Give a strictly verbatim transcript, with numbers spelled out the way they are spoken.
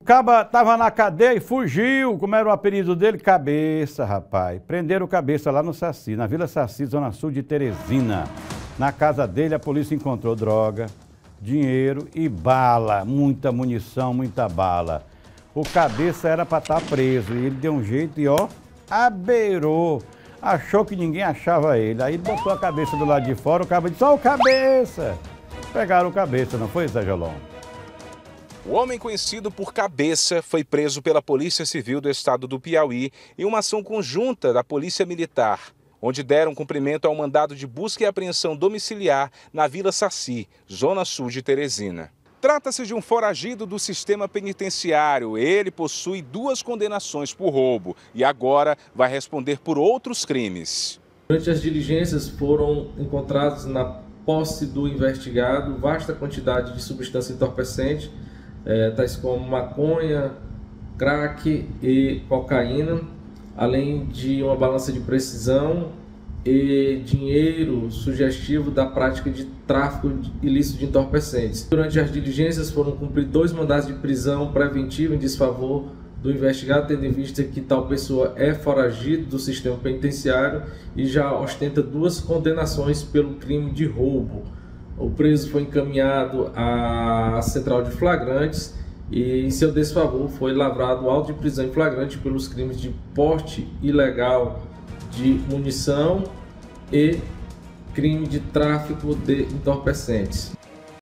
Caba tava na cadeia e fugiu. Como era o apelido dele? Cabeça, rapaz. Prenderam o Cabeça lá no Saci, na Vila Saci, zona sul de Teresina. Na casa dele, a polícia encontrou droga, dinheiro e bala. Muita munição, muita bala. O Cabeça era para estar preso e ele deu um jeito e, ó, abeirou. Achou que ninguém achava ele. Aí botou a cabeça do lado de fora, o Caba disse, ó, o Cabeça. Pegaram o Cabeça, não foi, Zé Jolon? O homem conhecido por Cabeça foi preso pela Polícia Civil do Estado do Piauí em uma ação conjunta da Polícia Militar, onde deram cumprimento ao mandado de busca e apreensão domiciliar na Vila Saci, zona sul de Teresina. Trata-se de um foragido do sistema penitenciário. Ele possui duas condenações por roubo e agora vai responder por outros crimes. Durante as diligências foram encontrados na posse do investigado vasta quantidade de substância entorpecente, É, tais como maconha, crack e cocaína, além de uma balança de precisão e dinheiro sugestivo da prática de tráfico ilícito de entorpecentes. Durante as diligências foram cumpridos dois mandados de prisão preventiva em desfavor do investigado, tendo em vista que tal pessoa é foragido do sistema penitenciário e já ostenta duas condenações pelo crime de roubo. O preso foi encaminhado à central de flagrantes e, em seu desfavor, foi lavrado auto de prisão em flagrante pelos crimes de porte ilegal de munição e crime de tráfico de entorpecentes.